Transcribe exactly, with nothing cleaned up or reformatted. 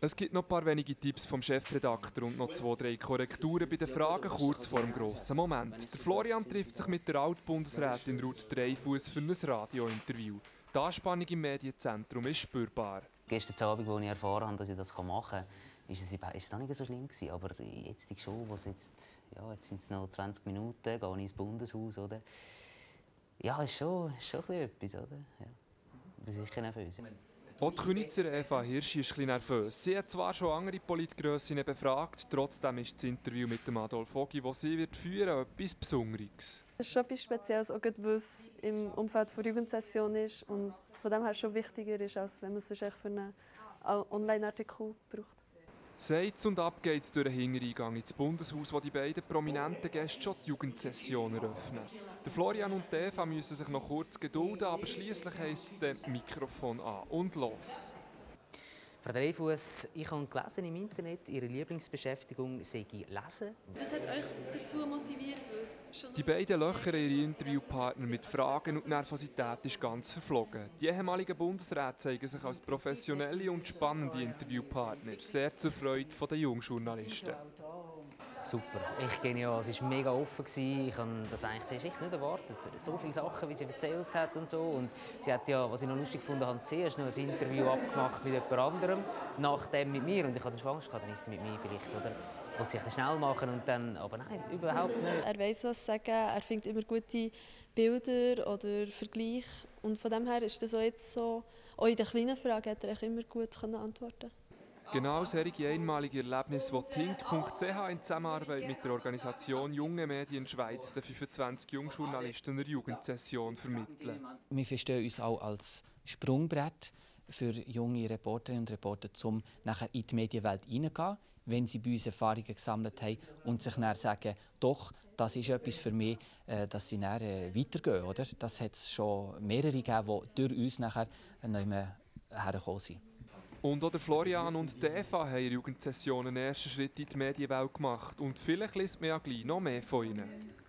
Es gibt noch ein paar wenige Tipps vom Chefredakteur und noch zwei, drei Korrekturen bei den Fragen kurz vor dem grossen Moment. Der Florian trifft sich mit der Altbundesrätin Ruth Dreifuss für ein Radiointerview. Die Anspannung im Medienzentrum ist spürbar. Gestern Abend, als ich erfahren habe, dass ich das machen kann, ist es, ist es nicht so schlimm gewesen. Aber jetzt schon, was jetzt, ja, jetzt sind es noch zwanzig Minuten, gehe ich ins Bundeshaus, oder? Ja, ist schon, ist schon etwas, oder? Ja. Ich bin sicher nervös. Auch die Könizer Eva Hirsch ist etwas nervös. Sie hat zwar schon andere Politgrössinnen befragt, trotzdem ist das Interview mit dem Adolf Ogi, das sie wird führen, etwas Besonderes. Es ist schon etwas Spezielles, auch weil es im Umfeld der Jugendsession ist und von dem her schon wichtiger ist, als wenn man es sonst für einen Online-Artikel braucht. Seit's und ab geht's durch den Hintereingang ins Bundeshaus, wo die beiden prominenten Gäste schon die Jugendsession eröffnen. Der Florian und die Eva müssen sich noch kurz gedulden, aber schliesslich heisst es dann Mikrofon an und los. Frau Dreifuss, ich habe gelesen im Internet, Ihre Lieblingsbeschäftigung sei Lesen. Was hat euch dazu motiviert? Die beiden löchern ihre Interviewpartner mit Fragen und die Nervosität ist ganz verflogen. Die ehemaligen Bundesräte zeigen sich als professionelle und spannende Interviewpartner, sehr zur Freude der Jungjournalisten. Super, echt genial. Es war mega offen. Ich habe das eigentlich echt nicht erwartet. So viele Sachen, wie sie erzählt hat und so. Und sie hat ja, was ich noch lustig fand, hat zuerst noch ein Interview abgemacht mit jemand anderem, nachdem mit mir. Und ich hatte dann Angst, dann ist sie mit mir vielleicht, oder? Wollte sie schnell machen und dann, aber nein, überhaupt nicht. Er weiss, was sagen, er findet immer gute Bilder oder Vergleiche. Und von dem her ist das auch jetzt so, auch in den kleinen Fragen hat er immer gut antworten. Genau solche einmalige Erlebnisse, die Tink Punkt c h in Zusammenarbeit mit der Organisation Junge Medien Schweiz den fünfundzwanzig Jungjournalisten der Jugendsession vermitteln. Wir verstehen uns auch als Sprungbrett für junge Reporterinnen und Reporter, um nachher in die Medienwelt hineinzugehen, wenn sie bei uns Erfahrungen gesammelt haben und sich dann sagen, doch, das ist etwas für mich, dass sie dann weitergehen. Oder? Das hat es schon mehrere gegeben, die durch uns nachher nicht mehr hergekommen sind. Und auch der Florian und die Eva haben in der Jugendsession einen ersten Schritt in die Medienwelt gemacht. Und vielleicht liest man ja gleich noch mehr von ihnen.